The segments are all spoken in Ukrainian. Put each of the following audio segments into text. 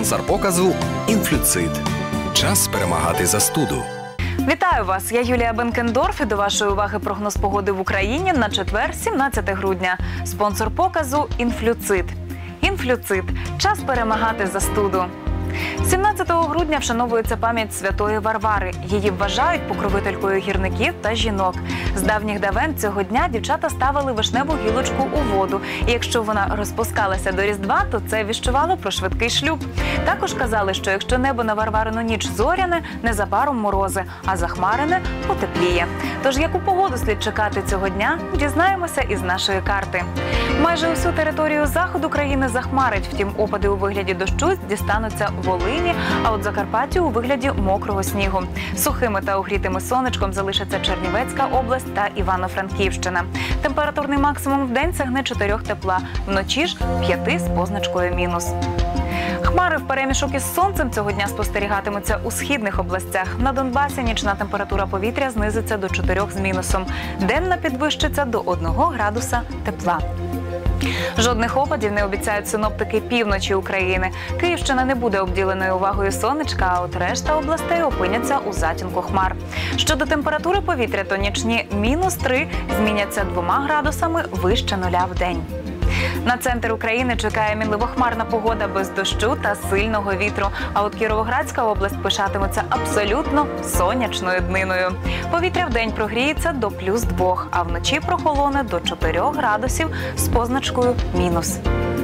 Спонсор показу «Інфлюцид». Час перемагати застуду. Вітаю вас! Я Юлія Бенкендорф і до вашої уваги прогноз погоди в Україні на четвер, 17 грудня. Спонсор показу «Інфлюцид». «Інфлюцид» – час перемагати застуду. 17 грудня вшановується пам'ять святої Варвари. Її вважають покровителькою гірників та жінок. З давніх давен цього дня дівчата ставили вишневу гілочку у воду. І якщо вона розпускалася до Різдва, то це віщувало про швидкий шлюб. Також казали, що якщо небо на Варварину ніч зоряне, незабаром морози, а захмарене – потепліє. Тож яку погоду слід чекати цього дня, дізнаємося із нашої карти. Майже усю територію заходу країни захмарить, втім опади у вигляді дощу дістануться Волині, а от Закарпаттю у вигляді мокрого снігу. Сухими та огрітими сонечком залишаться Чернівецька область та Івано-Франківщина. Температурний максимум в день сягне 4 тепла, вночі ж 5 з позначкою мінус. Хмари вперемішок із сонцем цього дня спостерігатимуться у східних областях. На Донбасі нічна температура повітря знизиться до 4 з мінусом. Денна підвищиться до 1 градуса тепла. Жодних опадів не обіцяють синоптики півночі України. Київщина не буде обділеною увагою сонечка, а от решта областей опиняться у затінку хмар. Щодо температури повітря, то нічні -3 зміняться 2 градусами вище нуля в день. На центр України чекає мінливо-хмарна погода без дощу та сильного вітру. А от Кіровоградська область пишатиметься абсолютно сонячною дниною. Повітря вдень прогріється до +2, а вночі прохолоне до 4 градусів з позначкою мінус.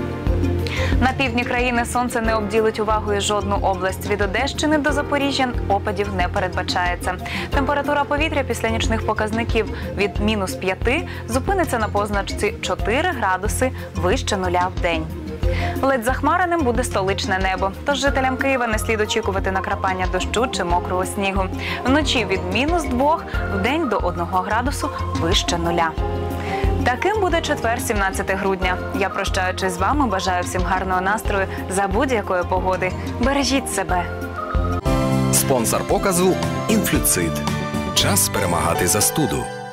На півдні країни сонце не обділить увагою жодну область. Від Одещини до Запоріжжя опадів не передбачається. Температура повітря після нічних показників від -5 зупиниться на позначці 4 градуси вище нуля в день. Ледь захмареним буде столичне небо, тож жителям Києва не слід очікувати накрапання дощу чи мокрого снігу. Вночі від -2, вдень до 1 градусу вище нуля. Таким буде четвер, 17 грудня. Я, прощаючись з вами, бажаю всім гарного настрою за будь-якої погоди. Бережіть себе! Спонсор показу «Інфлюцид». Час перемагати застуду.